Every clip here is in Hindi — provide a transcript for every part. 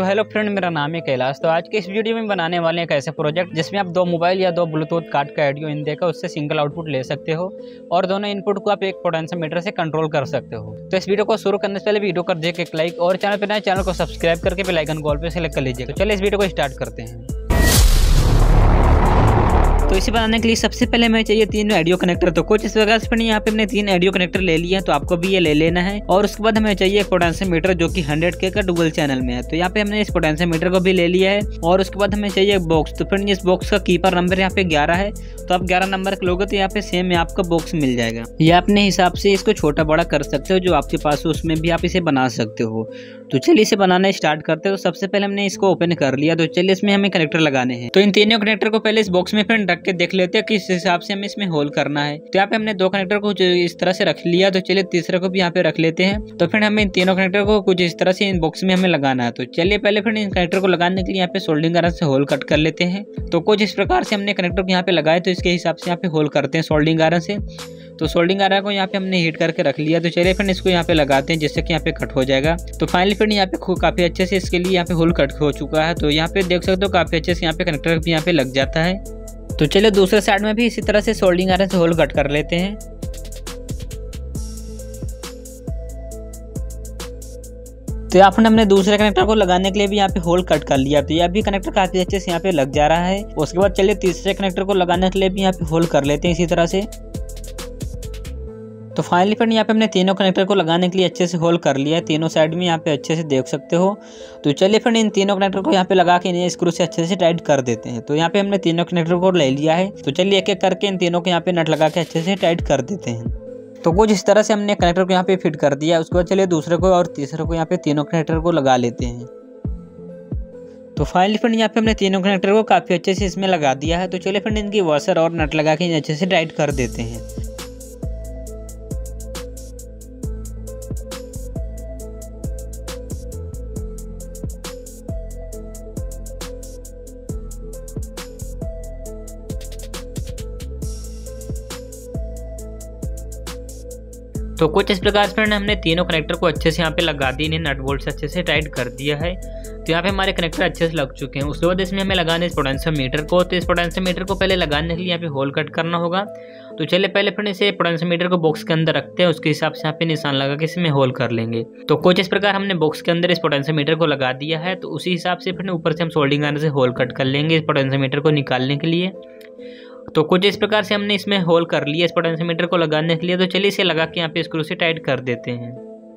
हेलो फ्रेंड, मेरा नाम है कैलाश। तो आज के इस वीडियो में बनाने वाले हैं एक ऐसे प्रोजेक्ट जिसमें आप दो मोबाइल या दो ब्लूटूथ कार्ड का ऑडियो इन देकर उससे सिंगल आउटपुट ले सकते हो और दोनों इनपुट को आप एक पोटेंशियोमीटर से कंट्रोल कर सकते हो। तो इस वीडियो को शुरू करने से पहले वीडियो कर देखिए एक लाइक और चैनल पर नए चैनल को सब्सक्राइब करके बेल आइकन कॉल पे सेलेक्ट कर लीजिए। तो चलिए इस वीडियो को स्टार्ट करते हैं। तो इसे बनाने के लिए सबसे पहले हमें चाहिए 3 ऑडियो कनेक्टर। तो कुछ इस प्रकार से यहाँ पे हमने 3 ऑडियो कनेक्टर ले लिए हैं, तो आपको भी ये ले लेना है। और उसके बाद हमें चाहिए एक पोटेंशियोमीटर जो कि 100K का डुअल चैनल में है। तो यहाँ पे हमने इस पोटेंशियोमीटर को भी ले लिया है। और उसके बाद हमें चाहिए एक बॉक्स। तो फ्रेंड इस बॉक्स का कीपर नंबर यहाँ पे 11 है। तो आप 11 नंबर लोगे तो यहाँ पे सेम आपका बॉक्स मिल जाएगा। ये अपने हिसाब से इसको छोटा बड़ा कर सकते हो, जो आपके पास हो उसमें भी आप इसे बना सकते हो। तो चलिए इसे बनाना स्टार्ट करते हो। तो सबसे पहले हमने इसको ओपन कर लिया। तो चलिए इसमें हमें कनेक्टर लगाने हैं। तो इन तीनों कनेक्टर को पहले इस बॉक्स में फ्रेंड रख के देख लेते हैं किस हिसाब से हमें इसमें होल करना है। तो यहाँ पे हमने 2 कनेक्टर को इस तरह से रख लिया। तो चलिए तीसरे को भी यहाँ पे रख लेते हैं। तो फिर हमें इन तीनों कनेक्टर को कुछ इस तरह से इन बॉक्स में हमें लगाना है। तो चलिए पहले फिर इन कनेक्टर को लगाने के लिए यहाँ पे सोल्डिंग आयरन से होल कट कर लेते हैं। तो कुछ इस प्रकार से हमने कनेक्टर को यहाँ पे लगाए, तो इसके हिसाब से यहाँ पे होल करते हैं सोल्डिंग आयरन से। तो सोल्डिंग आयरन को यहाँ पे हमने हीट करके रख लिया। तो चलिए फिर इसको यहाँ पे लगाते हैं जिससे कि यहाँ पे कट हो जाएगा। तो फाइनली फिर यहाँ पे काफी अच्छे से इसके लिए यहाँ पे होल कट हो चुका है। तो यहाँ पे देख सकते हो काफी अच्छे से यहाँ पे कनेक्टर भी यहाँ पे लग जाता है। तो चलिए दूसरे साइड में भी इसी तरह से सोल्डिंग आयरन से होल कट कर लेते हैं। तो यहाँ पर हमने दूसरे कनेक्टर को लगाने के लिए भी यहाँ पे होल कट कर लिया। तो यह भी कनेक्टर काफी अच्छे से यहाँ पे लग जा रहा है। उसके बाद चलिए तीसरे कनेक्टर को लगाने के लिए भी यहाँ पे होल कर लेते हैं इसी तरह से। तो फाइनली फिर यहाँ पे हमने तीनों कनेक्टर को लगाने के लिए अच्छे से होल कर लिया है। तीनों साइड में यहाँ पे अच्छे से देख सकते हो। तो चलिए फिर इन तीनों कनेक्टर को यहाँ पे लगा के इन्हें स्क्रू से अच्छे से टाइट कर देते हैं। तो यहाँ पे हमने तीनों कनेक्टर को ले लिया है। तो चलिए एक एक करके इन तीनों को यहाँ पे नट लगा के अच्छे से टाइट कर देते हैं। तो कुछ इस तरह से हमने कनेक्टर को यहाँ पे फिट कर दिया। उसके बाद चलिए दूसरे को और तीसरे को यहाँ पे तीनों कनेक्टर को लगा लेते हैं। तो फाइनली फिर यहाँ पे हमने तीनों कनेक्टर को काफी अच्छे से इसमें लगा दिया है। तो चलिए फिर इनकी वॉशर और नट लगा के अच्छे से टाइट कर देते हैं। तो कुछ इस प्रकार से हमने तीनों कनेक्टर को अच्छे से यहाँ पे लगा दिए, इन्हें नट बोल्ट से अच्छे से टाइट कर दिया है। तो यहाँ पे हमारे कनेक्टर अच्छे से लग चुके हैं। उसके बाद इसमें हमें लगाना है इस पोटेंशियोमीटर को। तो इस पोटेंशियोमीटर को पहले लगाने के लिए यहाँ पे होल कट करना होगा। तो चलिए पहले फिर इसे पोटेंशियोमीटर को बॉक्स के अंदर रखते हैं, उसके हिसाब से यहाँ पे निशान लगा के इसमें होल कर लेंगे। तो कुछ इस प्रकार हमने बॉक्स के अंदर इस पोटेंशियोमीटर को लगा दिया है। तो उसी हिसाब से फिर ऊपर से हम सोल्डिंग आयरन से होल कट कर लेंगे इस पोटेंशियोमीटर को निकालने के लिए। तो कुछ इस प्रकार से हमने इसमें होल कर लिया इस पोटेंशियोमीटर को लगाने के लिए। तो चलिए इसे लगा के यहाँ पे स्क्रू से टाइट कर देते हैं।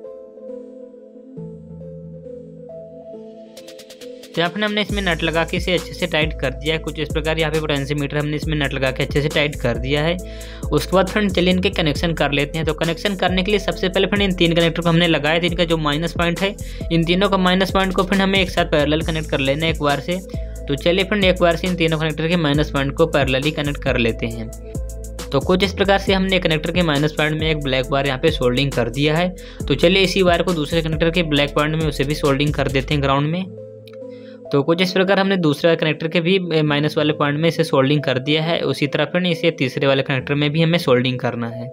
तो यहाँ पर हमने इसमें नट लगा के इसे अच्छे से टाइट कर दिया है। कुछ इस प्रकार यहाँ पे पोटेंशियोमीटर हमने इसमें नट लगा के अच्छे से टाइट कर दिया है। उसके बाद फ्रेंड चलिए इनके कनेक्शन कर लेते हैं। तो कनेक्शन करने के लिए सबसे पहले फ्रेंड इन 3 कनेक्टर को हमने लगाया था। इनका जो माइनस पॉइंट है, इन तीनों का माइनस पॉइंट को फिर हमें एक साथ पैरेलल कनेक्ट कर लेना है एक बार से। तो चलिए फ्रेंड एक बार से इन तीनों कनेक्टर के माइनस पॉइंट को पैरेलली कनेक्ट कर लेते हैं। तो कुछ इस प्रकार से हमने कनेक्टर के माइनस पॉइंट में एक ब्लैक वायर यहाँ पे सोल्डिंग कर दिया है। तो चलिए इसी वायर को दूसरे कनेक्टर के ब्लैक पॉइंट में उसे भी सोल्डिंग कर देते हैं ग्राउंड में। तो कुछ इस प्रकार हमने दूसरे कनेक्टर के भी माइनस वाले पॉइंट में इसे सोल्डिंग कर दिया है। उसी तरह फिर इसे तीसरे वाले कनेक्टर में भी हमें सोल्डिंग करना है।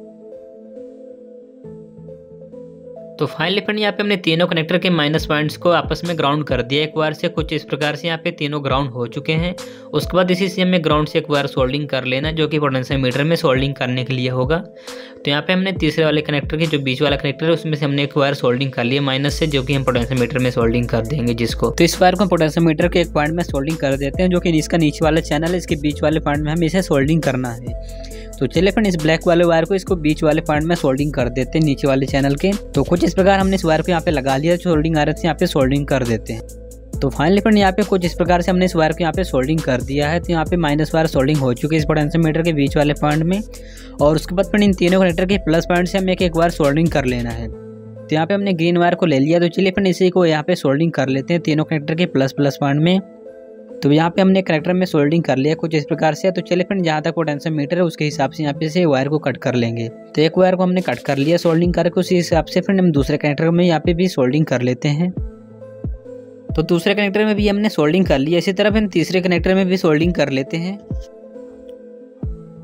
तो फाइनली फिर यहाँ पे हमने तीनों कनेक्टर के माइनस पॉइंट्स को आपस में ग्राउंड कर दिया एक बार से। कुछ इस प्रकार से यहाँ पे तीनों ग्राउंड हो चुके हैं। उसके बाद इसी से हमें ग्राउंड से एक बार सोल्डिंग कर लेना, जो कि पोटेंशियोमीटर में सोल्डिंग करने के लिए होगा। तो यहाँ पे हमने तीसरे वाले कनेक्टर के जो बीच वाला कनेक्टर है उसमें से हमने एक वायर सोल्डिंग कर लिया माइनस से, जो कि हम पोटेंशियोमीटर में सोल्डिंग कर देंगे जिसको। तो इस वायर को पोटेंशियोमीटर के एक पॉइंट में सोल्डिंग कर देते हैं, जो कि इसका नीचे वाला चैनल है, इसके बीच वाले पॉइंट में हमें इसे सोल्डिंग करना है। तो चलिए फिर इस ब्लैक वाले वायर को इसको बीच वाले पॉइंट में सोल्डिंग कर देते हैं नीचे वाले चैनल के। तो कुछ इस प्रकार हमने इस वायर को यहाँ पे लगा लिया, सोल्डिंग आयरन से यहाँ पे सोल्डिंग कर देते हैं। तो फाइनली फिर यहाँ पे कुछ इस प्रकार से हमने इस वायर को यहाँ पे सोल्डिंग कर दिया है। तो यहाँ पे माइनस वायर सोल्डिंग हो चुकी है इस पोटेंशियोमीटर के बीच वाले पॉइंट में। और उसके बाद फिर इन तीनों कनेक्टर के प्लस पॉइंट से हमें एक बार सोल्डिंग कर लेना है। तो यहाँ पे हमने ग्रीन वायर को ले लिया। तो चलिए फिर इसी को यहाँ पे सोल्डिंग कर लेते हैं तीनों कनेक्टर के प्लस पॉइंट में। तो यहाँ पे हमने कनेक्टर में सोल्डिंग कर लिया कुछ इस प्रकार से। तो चलिए फिर जहाँ तक पोटेंशियोमीटर है उसके हिसाब से यहाँ पे से वायर को कट कर लेंगे। तो एक वायर को हमने कट कर लिया सोल्डिंग करके, उसी हिसाब से फिर हम दूसरे कनेक्टर में यहाँ पे भी सोल्डिंग कर लेते हैं। तो दूसरे कनेक्टर में भी हमने सोल्डिंग कर लिया। इसी तरह फिर तीसरे कनेक्टर में भी सोल्डिंग कर लेते हैं।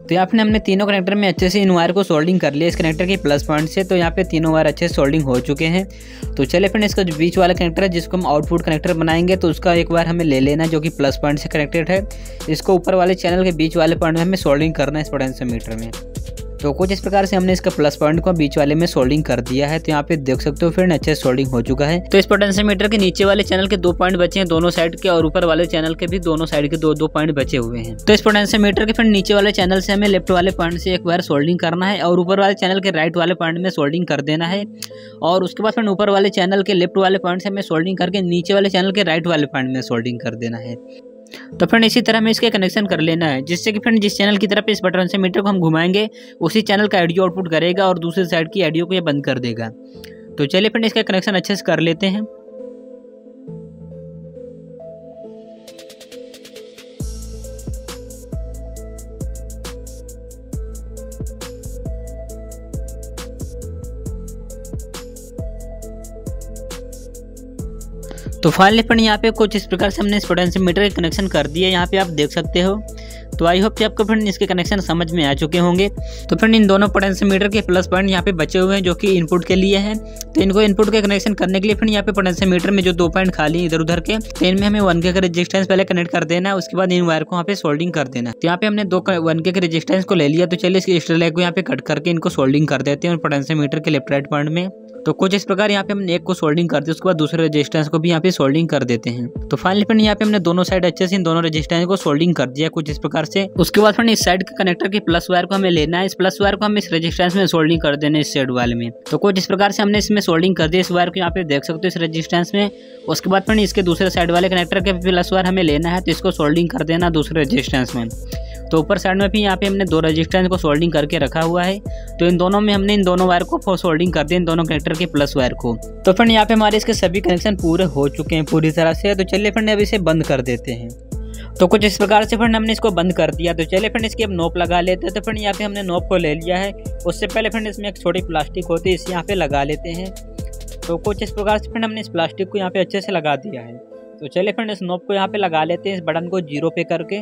तो यहाँ पे हमने तीनों कनेक्टर में अच्छे से इन वायर को सोल्डिंग कर लिया इस कनेक्टर के प्लस पॉइंट से। तो यहाँ पे तीनों वायर अच्छे से सोल्डिंग हो चुके हैं। तो चलिए फ्रेंड, इसका जो बीच वाला कनेक्टर है जिसको हम आउटपुट कनेक्टर बनाएंगे, तो उसका एक वायर हमें ले लेना जो कि प्लस पॉइंट से कनेक्टेड है। इसको ऊपर वाले चैनल के बीच वाले पॉइंट में हमें सोल्डिंग करना है इस पोटेंशियोमीटर में। तो कुछ इस प्रकार से हमने इसका प्लस पॉइंट को बीच वाले में सोल्डिंग कर दिया है। तो यहाँ पे देख सकते हो फ्रेंड, अच्छे से सोल्डिंग हो चुका है। तो इस पोटेंशियोमीटर के नीचे वाले चैनल के 2 पॉइंट बचे हैं दोनों साइड के, और ऊपर वाले चैनल के भी दोनों साइड के 2 पॉइंट बचे हुए हैं। तो इस पोटेंशियोमीटर के फ्रेंड नीचे वाले चैनल से हमें लेफ्ट वाले पॉइंट से एक वायर सोल्डिंग करना है, और ऊपर वाले चैनल के राइट वाले पॉइंट में सोल्डिंग कर देना है। और उसके बाद फ्रेंड ऊपर वाले चैनल के लेफ्ट वाले पॉइंट से हमें सोल्डिंग करके नीचे वाले चैनल के राइट वाले पॉइंट में सोल्डिंग कर देना है। तो फ्रेंड इसी तरह हमें इसके कनेक्शन कर लेना है, जिससे कि फ्रेंड जिस चैनल की तरफ इस पोटेंशियोमीटर को हम घुमाएंगे उसी चैनल का ऑडियो आउटपुट करेगा और दूसरी साइड की ऑडियो को ये बंद कर देगा। तो चलिए फ्रेंड, इसका कनेक्शन अच्छे से कर लेते हैं। तो फाइनली फ्रेंड यहाँ पे कुछ इस प्रकार से हमने इस पोटेंशियोमीटर के कनेक्शन कर दिए, यहाँ पे आप देख सकते हो। तो आई होप कि आपको फ्रेंड इसके कनेक्शन समझ में आ चुके होंगे। तो फ्रेंड इन दोनों पोटेंशियोमीटर के प्लस पॉइंट यहाँ पे बचे हुए हैं जो कि इनपुट के लिए हैं। तो इनको इनपुट के कनेक्शन करने के लिए फ्रेंड यहाँ पे पोटेंशियोमीटर में जो 2 पॉइंट खाली इधर उधर के, तो इनमें हमें 1K का रेजिस्टेंस पहले कनेक्ट कर देना है। उसके बाद इन वायर को यहाँ पे सोल्डिंग कर देना है। तो यहाँ पे हमने 1K के रेजिस्टेंस को ले लिया। तो चलिए इसके एक्स्ट्रा लेग को यहाँ पे कट करके इनको सोल्डिंग कर देते हैं पोटेंशियोमीटर के लेफ्ट राइट पॉइंट में। तो कुछ इस प्रकार यहाँ पे हमने एक को सोल्डिंग कर दिया, उसके बाद दूसरे रेजिस्टेंस को भी यहाँ पे सोल्डिंग कर देते हैं। तो फाइनली फ्रेंड यहाँ पे हमने दोनों साइड अच्छे से इन दोनों रेजिस्टेंस को सोल्डिंग कर दिया कुछ इस प्रकार से। उसके बाद फ्रेंड इस साइड के कनेक्टर के प्लस वायर को हमें लेना है। इस प्लस वायर को हम इस रेजिस्टेंस में सोल्डिंग कर देना है इस साइड वाले में। तो कुछ इस प्रकार से हमने इसमें सोल्डिंग कर दिया इस वायर को, यहाँ पे देख सकते हो इस रेजिस्टेंस में। उसके बाद फ्रेंड इसके दूसरे साइड वाले कनेक्टर के प्लस वायर हमें लेना है, तो इसको सोल्डिंग कर देना दूसरे रेजिस्टेंस में। तो ऊपर साइड में भी यहाँ पे हमने 2 रेजिस्टेंस को सोल्डिंग करके रखा हुआ है। तो इन दोनों में हमने इन दोनों वायर को सोल्डिंग कर दिया, इन दोनों कनेक्टर के प्लस वायर को। तो फ्रेंड यहाँ पे हमारे इसके सभी कनेक्शन पूरे हो चुके हैं पूरी तरह से। तो चलिए फ्रेंड अब इसे बंद कर देते हैं। तो कुछ इस प्रकार से फ्रेंड हमने इसको बंद कर दिया। तो चलिए फ्रेंड इसकी अब नोप लगा लेते हैं। तो फ्रेंड यहाँ पे हमने नोप को ले लिया है। उससे पहले फ्रेंड इसमें एक छोटी प्लास्टिक होती है, इसे यहाँ पे लगा लेते हैं। तो कुछ इस प्रकार से फ्रेंड हमने इस प्लास्टिक को यहाँ पे अच्छे से लगा दिया है। तो चलिए फ्रेंड इस नोप को यहाँ पे लगा लेते हैं, इस बटन को 0 पे करके।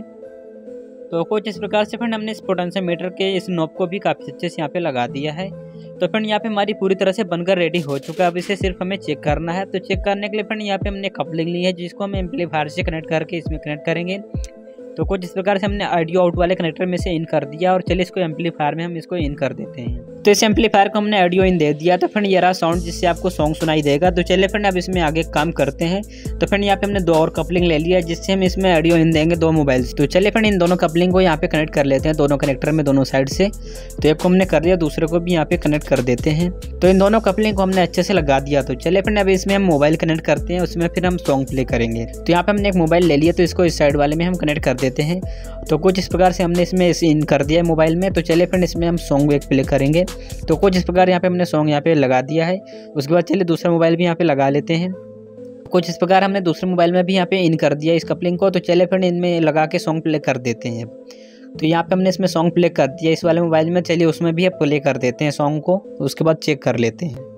तो कुछ इस प्रकार से फ्रेंड हमने इस पोटेंशियोमीटर के इस नॉब को भी काफ़ी अच्छे से यहाँ पे लगा दिया है। तो फ्रेंड यहाँ पे हमारी पूरी तरह से बनकर रेडी हो चुका है। अब इसे सिर्फ हमें चेक करना है। तो चेक करने के लिए फ्रेंड यहाँ पे हमने कपलिंग ली है, जिसको हम एम्पलीफायर से कनेक्ट करके इसमें कनेक्ट करेंगे। तो कुछ इस प्रकार से हमने ऑडियो आउट वाले कनेक्टर में से इन कर दिया, और चलिए इसको एम्पलीफायर में हम इसको इन कर देते हैं। तो इस एम्पलीफायर को हमने ऑडियो इन दे दिया। तो फ्रेंड ये रहा साउंड, जिससे आपको सॉन्ग सुनाई देगा। तो चलिए फ्रेंड अब इसमें आगे काम करते हैं। तो फ्रेंड यहाँ पे हमने 2 और कपलिंग ले लिया, जिससे हम इसमें ऑडियो इन देंगे 2 मोबाइल से। तो चलिए फ्रेंड इन दोनों कपलिंग को यहाँ पे कनेक्ट कर लेते हैं दोनों कनेक्टर में दोनों साइड से। तो एक को हमने कर दिया, दूसरे को भी यहाँ पे कनेक्ट कर देते हैं। तो इन दोनों कपलिंग को हमने अच्छे से लगा दिया। तो चलिए फ्रेंड अब इसमें हम मोबाइल कनेक्ट करते हैं, उसमें फिर हम सॉन्ग प्ले करेंगे। तो यहाँ पे हमने एक मोबाइल ले लिया, तो इसको इस साइड वाले में हम कनेक्ट कर देते हैं। तो कुछ इस प्रकार से हमने इसमें इन कर दिया है मोबाइल में। तो चलिए फ्रेंड इसमें हम सॉन्ग एक प्ले करेंगे। तो कुछ इस प्रकार यहाँ पे हमने सॉन्ग यहाँ पे लगा दिया है। उसके बाद चलिए दूसरा मोबाइल भी यहाँ पे लगा लेते हैं। कुछ इस प्रकार हमने दूसरे मोबाइल में भी यहाँ पे इन कर दिया इस कपलिंग को। तो चलिए फ्रेंड इनमें लगा के सॉन्ग प्ले कर देते हैं। तो यहाँ पे हमने इसमें सॉन्ग प्ले कर दिया इस वाले मोबाइल में। चलिए उसमें भी प्ले कर देते हैं सॉन्ग को, उसके बाद चेक कर लेते हैं।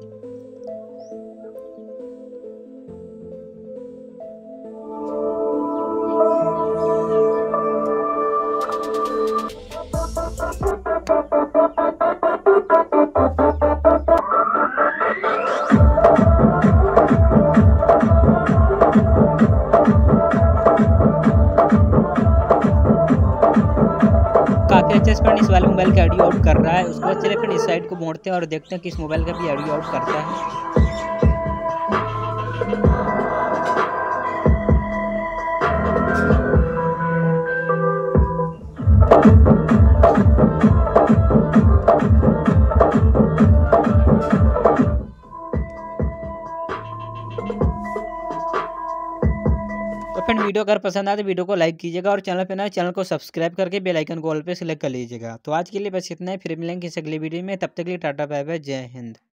काफ़ी अच्छे से फ्रेंड इस वाले मोबाइल का ऑडियो आउट कर रहा है। उसके बाद चलिए फ्रेंड इस साइड को मोड़ते हैं और देखते हैं कि इस मोबाइल का भी ऑडियो आउट करता है। तो फ्रेंड वीडियो अगर पसंद आए तो वीडियो को लाइक कीजिएगा, और चैनल पे नए चैनल को सब्सक्राइब करके बेल आइकन को ऑल पे सेलेक्ट कर लीजिएगा। तो आज के लिए बस इतना ही, फिर मिलेंगे किसी अगले वीडियो में। तब तक के लिए टाटा बाय बाय, जय हिंद।